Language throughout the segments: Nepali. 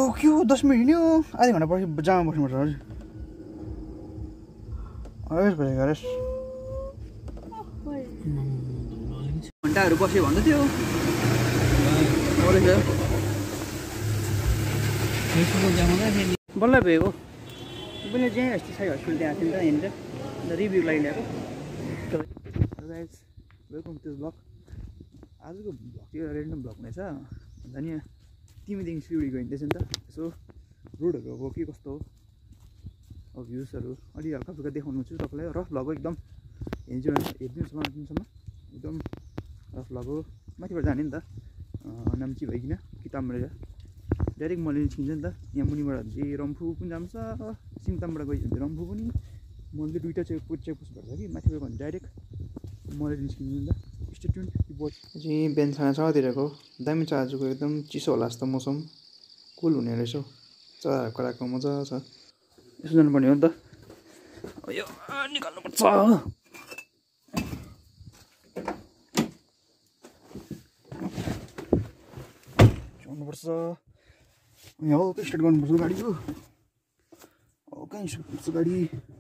के हो 10 मिनट हिँड्यो आधा घन्टा पछि जाममा बस्नुपर्छ हजुर हरेस गरेको हरेस घन्टाहरू बस्यो भन्दै थियो बल्ल भेको पनि चाहिँ यस्तो साई हस्पिटल त्यहाँ थियो नि त यहाँनिर अन्त रिभ्यू लागि ल्याएको वेलकम टु ब्लग आजको ब्लग चाहिँ रेन्डम ब्लग हुनेछ अन्त नि तिमीदेखि सिलगढी गइँदैछ नि त यसो रोडहरू अब के कस्तो हो अब भ्युजहरू अलि हल्का फुल्का देखाउनु छु तपाईँलाई रफ भ्लग हो एकदम हेरिदिनुहोस् अन्तिमसम्म एकदम रफ भ्लग हो माथिबाट जाने नि त नाम्ची भइकन किताबबाट डाइरेक्ट मैले निस्किन्छ नि त यहाँ मुनिबाट चाहिँ रम्फू पनि जान्छ सिङतामबाट गइस भने रम्फू पनि मैले दुईवटा चेकपोस्ट भएर कि माथिबाट भने डाइरेक्ट मैले निस्किन्छ नि त स्टेट्युन चाहिँ बिहान 6:30तिरको दामी छ आजको एकदम चिसो होला जस्तो मौसम कुल हुने रहेछ चराहरू कराएको मजा छ यसो जानुपर्ने हो नि त यो निकाल्नुपर्छ जानुपर्छ यहाँ हल्का स्टार्ट गर्नुपर्छ गाडीको हल्का स्टार्ट गर्नुपर्छ गाडी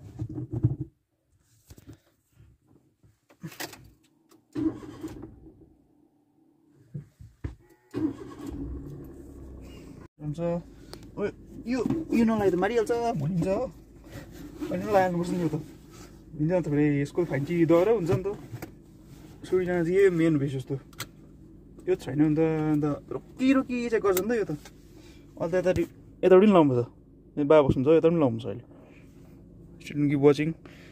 हुन्छ यो नलाइ त मारिहाल्छ भनिन्छ अनि लगाउनुपर्छ नि यो त हिँड्छ त फेरि यसको फाइन्ची दर हुन्छ नि त सुइना चाहिँ यो मेन भेस जस्तो यो छैन भने त अन्त रोकी चाहिँ गर्छ नि त यो त अन्त यतापट्टि पनि लाउनुपर्छ बाबा बस्नुहुन्छ यता पनि लाउनुपर्छ अहिले स्टुडेन्ट किप वाचिङ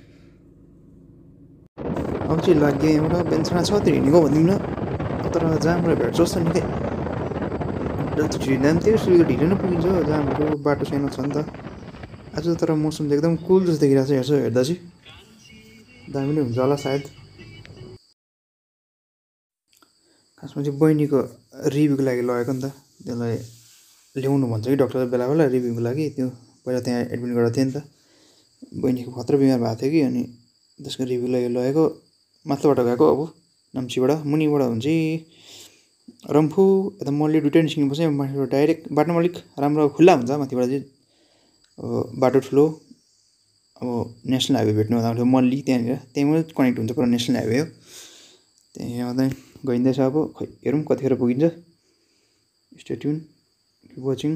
अब चाहिँ लाग्यो यहाँबाट बिहान 6:30 हिँडेको भनिदिउँ न तर जहाँबाट भेट्छ जस्तो निकै ढिलो पनि थियो सिलगढी ढिलो नै पुगिन्छ जहाँबाट बाटो सानो छ नि त आज तर मौसम चाहिँ एकदम कुल जस्तो देखिरहेको छ हेर्दा चाहिँ दामी नै हुन्छ होला सायद खासमा चाहिँ बहिनीको रिभ्यूको लागि लगेको नि त त्यसलाई ल्याउनु भन्छ कि डक्टर बेला बेला रिभ्यूको लागि त्यो पहिला त्यहाँ एडमिट गरेको थियो नि त बहिनीको खतरा बिमार भएको थियो कि अनि त्यसको रिभ्यू लागि लगेको माथिल्लोबाट गएको अब नाम्चीबाट मुनिबाट हुन्छ रम्फू यता मल्ली दुइटै निस्किनुपर्छ माथिबाट डाइरेक्ट बाटोमा अलिक राम्रो खुल्ला हुन्छ माथिबाट चाहिँ अब बाटो ठुलो अब नेसनल हाइवे भेट्नु आउँथ्यो मल्ली त्यहीँबाट कनेक्ट हुन्छ पुरा नेसनल हाइवे हो त्यहाँ गइँदैछ अब खै हेरौँ कतिखेर पुगिन्छ stay tune keep watching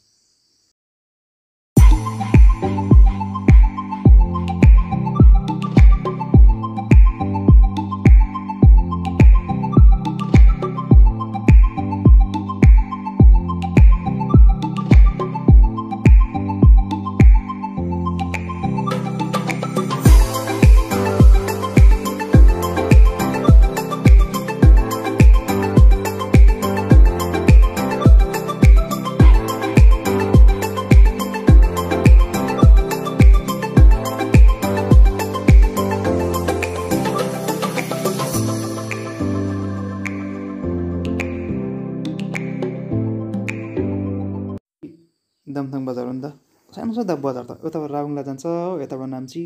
Damthang बजार हो नि त सानो छ द बजार त यताबाट राबुङला जान्छ यताबाट नाम्ची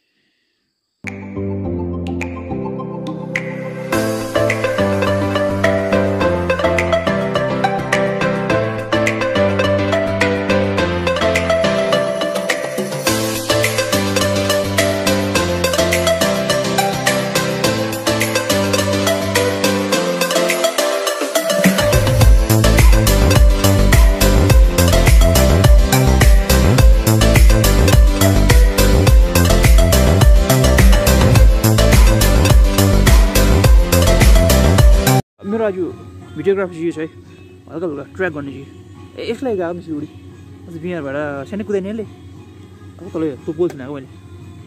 मेरो आज भिडियोग्राफी चाहिँ छ है हल्का हल्का ट्र्याक गर्ने चाहिँ यसलाई गएको नि सिलगढी अझ बिहारबाट सानै कुदाइने यसले अब तल तँ बोल्छु आएको मैले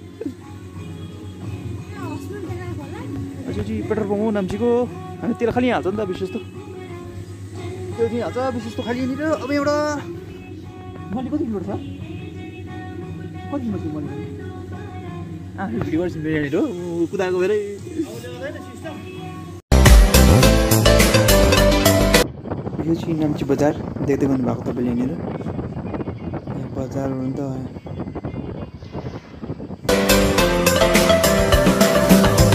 अझै चाहिँ पेट्रोल पम्प हो नाम्चीको हामी तेल खालि हाल्छ नि त विशेष त त्यो चाहिँ हाल्छ विशेष त खालि यहाँनिर अब एउटा मैले कति किलोमिटर छ कति किलोमिटर मैले भिडियो गर्छु यहाँनिर हो कुदाएको भएरै यो चाहिँ नाम्ची बजार देख्दै गर्नुभएको तपाईँले यहाँनिर बजार हो नि त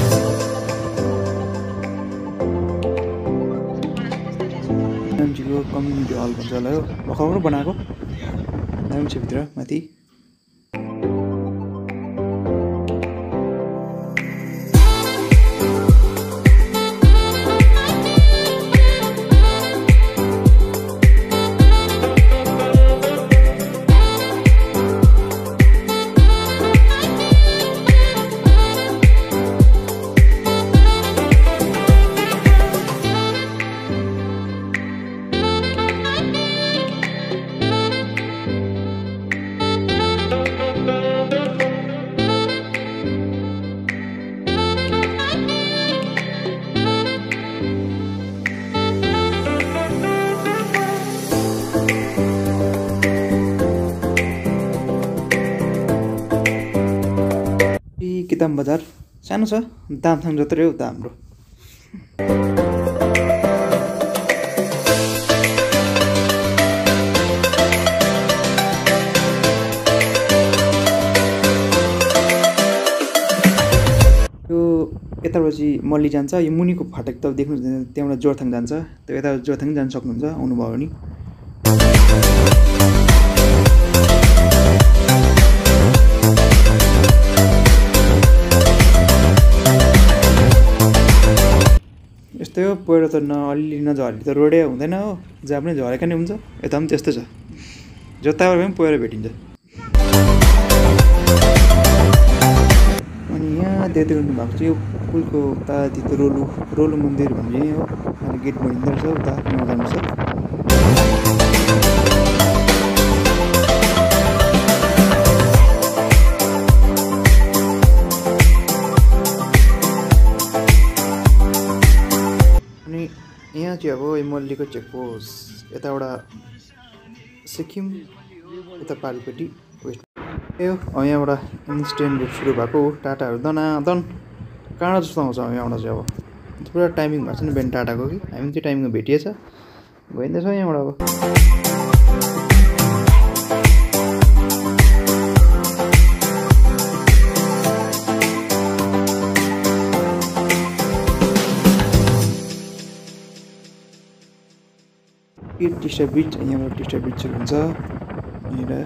नाम्चीको कम्युनिटी हल भन्छ होला यो भर्खर बनाएको दामी छ भित्र माथि किताब बजार सानो छ दामथाङ जत्रै हो त हाम्रो यो यतापछि मल्ली जान्छ यो मुनिको फाटक त देख्नु त्यहाँबाट जोरथाङ जान्छ त्यो यता जोरथाङ जान सक्नुहुन्छ आउनुभयो भने यस्तै हो पहिरो त अलि नझरी त रोडै हुँदैन हो जहाँ पनि झरेका नै हुन्छ यता पनि त्यस्तो छ जताबाट पनि पहिरो भेटिन्छ अनि यहाँ त्यति गर्नु भएको चाहिँ यो पुलको उताति त रोलु मन्दिर भन्ने हो अनि गेट बनिँदो रहेछ उता नजानु छ यहाँ चाहिँ अब मल्लीको चेकपोस्ट यताबाट सिक्किम यता पारिपट्टि वेस्ट ए यहाँबाट इन्स्टेन्ट रुट सुरु भएको टाटाहरू दनादन काँडा जस्तो आउँछ यहाँबाट चाहिँ अब पुरा टाइमिङ भएको छ नि बिहान टाटाको कि हामी त्यो टाइमिङमा भेटिएछ गइँदैछ यहाँबाट अब टिस्टा ब्रिज यहाँबाट टिस्टा ब्रिज हुन्छ यहाँनिर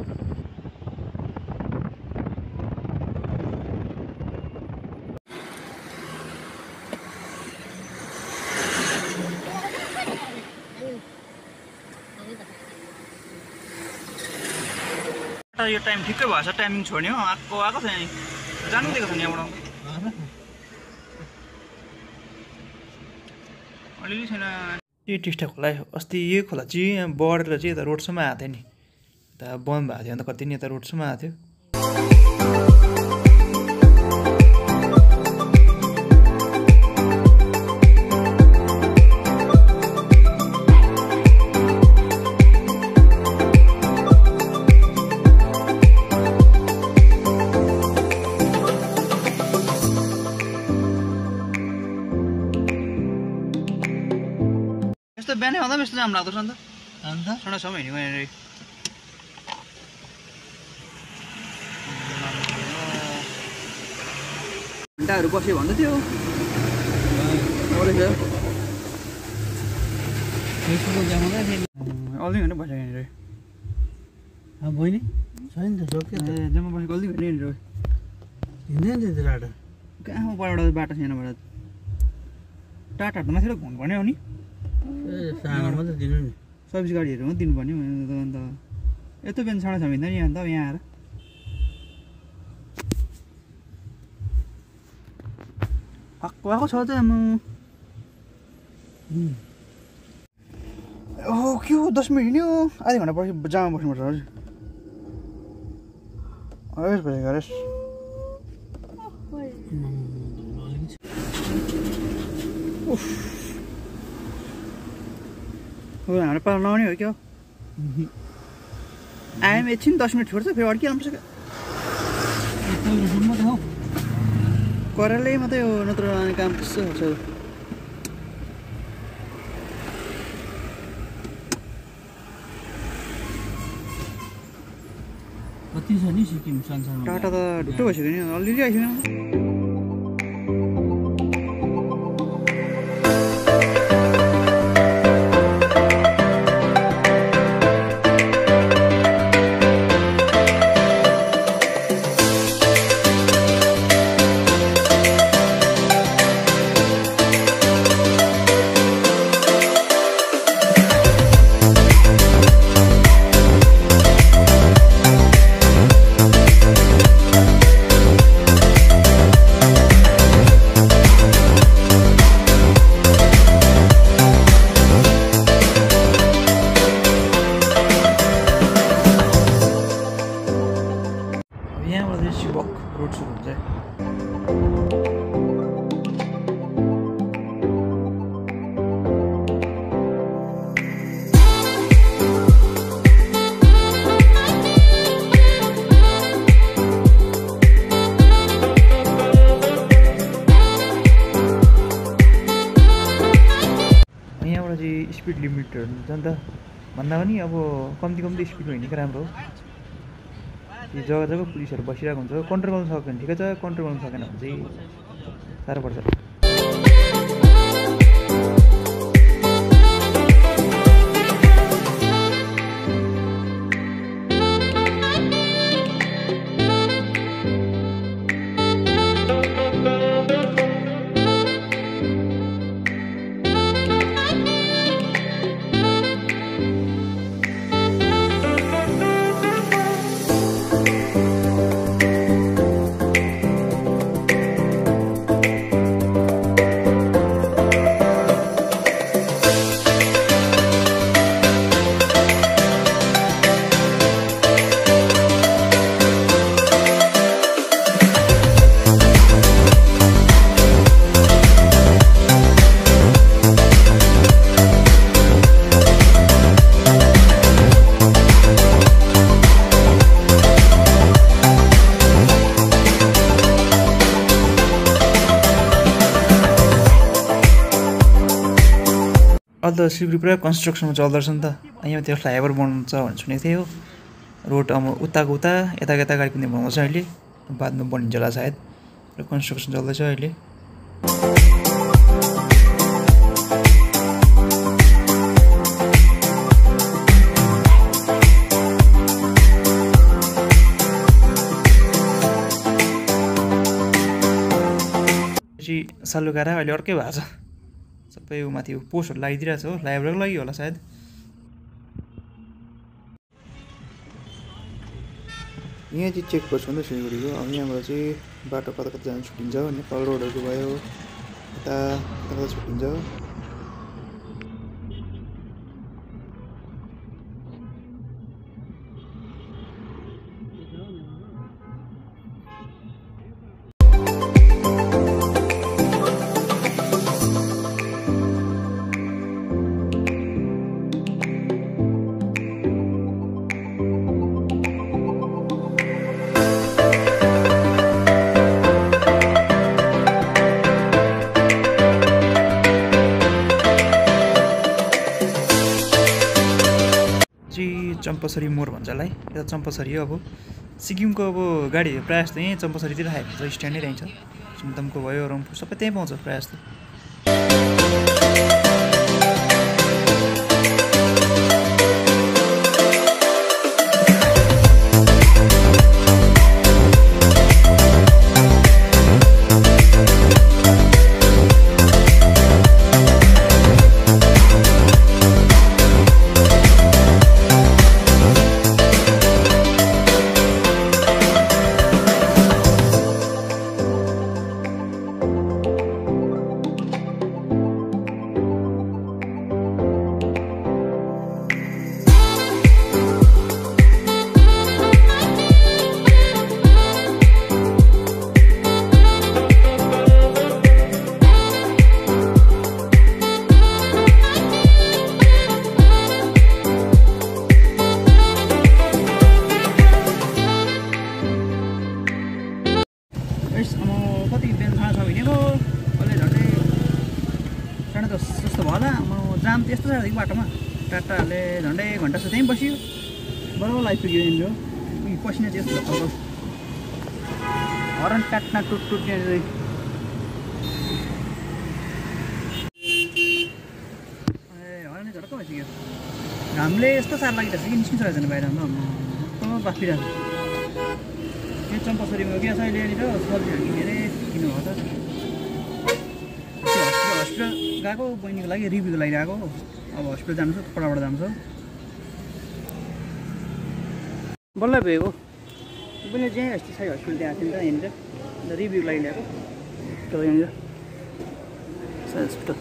यो टाइम ठिकै भएछ टाइमिङ छोड्ने हो आएको छ नि जानु दिएको छ नि यहाँबाट अलिअलि छैन यो टिस्टा खोला अस्ति यो खोला चाहिँ यहाँ बढेर चाहिँ यता रोडसम्म आएको थियो नि यता बन्द भएको थियो अन्त कति नि यता रोडसम्म आएको थियो बिहानै आउँदा पनि यस्तो जाम लाग्दो रहेछ नि त सडकसम्म हिँड्यो यहाँनिर घन्टाहरू बस्यो भन्दै थियो अल्दै घन्टा बस्यो यहाँनिर बहिनी छैन त जम्मा बसेको अल्दै घन्टा यहाँनिर हिँड्दैन त्यो टाटा कहाँ परबाट बाटो छैनबाट टाटाहरू माथि घुम्नु पर्ने हो नि सामान मात्रै दिनु नि सर्भिस गाडीहरू मात्रै दिनुपर्ने अन्त यत्रो बिहान 6:30 हिँड्दा नि अन्त यहाँ आएर आएको छ त ओहो के हो 10 मिनट हिँड्यो आधा घन्टा पछि जाममा बस्नुपर्छ हजुर हरेस भयो हरेस हाम्रो पालो नआउने हो क्या आएम एकछिन 10 मिनट छोड्छ फेरि अड्किहाल्नु पर्छ क्या करालै मात्रै हो नत्र काम त्यस्तो छ कति छ नि सिक्किम संसारमा टाटा त ढुट्टो भइसक्यो नि अलिअलि आइसक्यो किलोमिटर हुन्छ नि त भन्दा पनि अब कम्ती स्पिडमा हिँडेको राम्रो हो। यो जग्गा पुलिसहरू बसिरहेको हुन्छ, कन्ट्रोल गर्न सक्यो भने ठिकै छ, कन्ट्रोल गर्न सकेन भने चाहिँ साह्रो पर्छ। अहिले त सिलगढी पुरा कन्स्ट्रक्सनमा चल्दो रहेछ नि त। यहाँ त्यो फ्लाइओभर बनाउँछ भनेर सुनेको थिएँ हो। रोड अब उताको उता यता गाडी कुद्ने बनाउँछ अहिले, बादमा बनिन्छ होला सायद। र कन्स्ट्रक्सन चल्दैछ अहिले। सालुकारा अहिले अर्कै भएको छ, सबै माथि पोस्टहरू लगाइदिइरहेको छ हो, फ्लाइओभरको लागि होला सायद। यहाँ चाहिँ चेक पोस्ट हो नि त सिलगढीको। अब यहाँबाट चाहिँ बाटो कता कता जानु छुट्टिन्छ, नेपाल रोडहरू भयो, यता कता छुट्टिन्छ। चम्पासरी मोड भन्छ यसलाई, यता चम्पासरी हो। अब सिक्किमको अब गाडीहरू प्रायः जस्तो यहीँ चम्पासरीतिर आएको हुन्छ, स्ट्यान्डै रहन्छ। सिमतामको भयो, रम्फू सबै त्यहीँ पाउँछ प्रायः जस्तो। कति बेला थाहा छ हिँडेको अहिले झन्डै 10:30 जस्तो भयो होला। जाम त यस्तो छ बाटोमा, टाटाहरूले झन्डै 1 घन्टा जस्तो त्यहीँ बस्यो, बराबर आइपुग्यो। यहाँनिर पसिना चाहिँ यस्तो खालको हरन टाट्ना टुट्ने हरन झर्को भइसक्यो। घामले यस्तो साह्रो लागिरहेको छ कि निस्किन्छ छैन बाहिर, बाफिरहेको छ। यो चम्पासरीमा क्या छ अहिले यहाँनिर सब्जीहरू किनेर किन्नुभयो त। हस्पिटल गएको बहिनीको लागि रिभ्यूको लागि आएको। अब हस्पिटल जानु छ, फटाफट जानु छ। बल्ल भएको बहिनी चाहिँ अस्ति साई हस्पिटल त्यहाँ थियो नि त यहाँनिर, अन्त रिभ्यूको लागि ल्याएको हस्पिटल यहाँनिर साई हस्पिटल।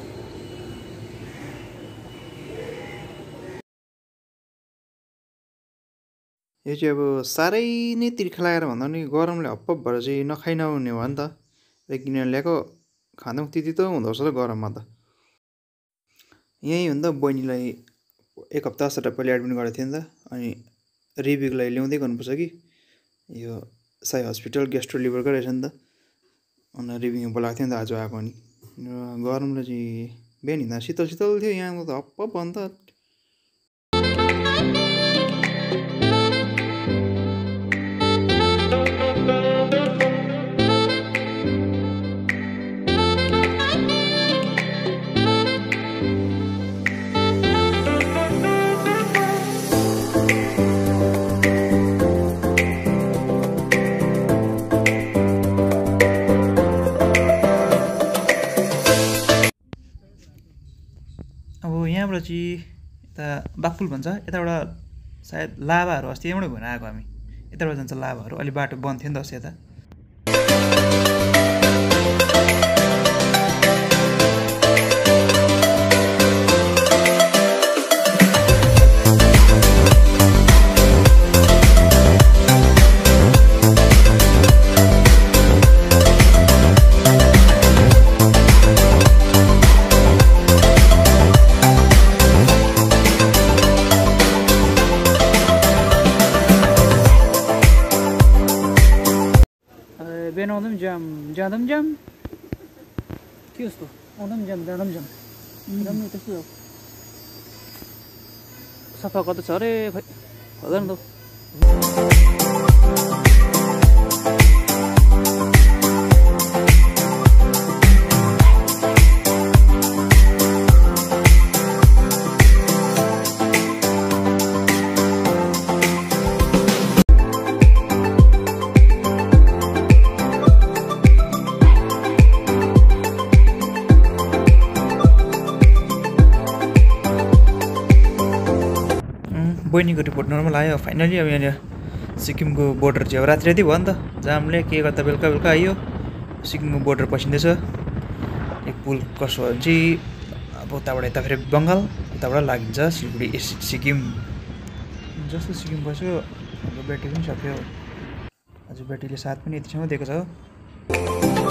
यो चाहिँ अब साह्रै नै तिर्खा लागेर भन्दा पनि गरमले हप्पप भएर चाहिँ नखाइ नहुने भयो नि त। र किनेर ल्याएको खाँदा पनि त्यति त हुँदो रहेछ त गरममा त। यहीँ हो नि त बहिनीलाई 1 हप्ता जस्तो पहिला एडमिट गरेको थियो नि त। अनि रिभ्यूको लागि ल्याउँदै गर्नुपर्छ कि यो साई हस्पिटल ग्यास्ट्रो लिभरकै रहेछ नि त। अन्त रिभ्यूमा बोलाएको थियो नि त आज आएको। अनि गरमले चाहिँ बिहान हिँड्दा शीतल शीतल थियो, यहाँ त हप्पप भयो नि त। त्यसपछि यता बाघपुल भन्छ, यताबाट सायद लाभाहरू अस्ति यहाँबाटै घुमेर आएको हामी, यताबाट जान्छ लाभाहरू। अलि बाटो बन्द थियो नि त अस्ति यता। बिहान आउँदा पनि जाम, जाँदा पनि जाम, के जस्तो आउँदा पनि जाम, जाँदा पनि जाम, राम्रो त्यस्तो हो। सफा कता छ अरे खै हुँदैन त। बहिनीको रिपोर्ट नर्मल आयो फाइनली। अब यहाँनिर सिक्किमको बोर्डर चाहिँ अब राति राति भयो नि त, जामले के गर्दा बेलुका बेलुका आइयो। सिक्किमको बोर्डर पसिँदैछ। एक पुल कसो भने चाहिँ अब उताबाट यता फेरि बङ्गाल, उताबाट लागिन्छ सिलगढी सिक्किम। जस्तो सिक्किम बस्यो हाम्रो ब्याट्री पनि सक्यो। आज ब्याट्रीले साथ पनि यतिसम्म दिएको छ।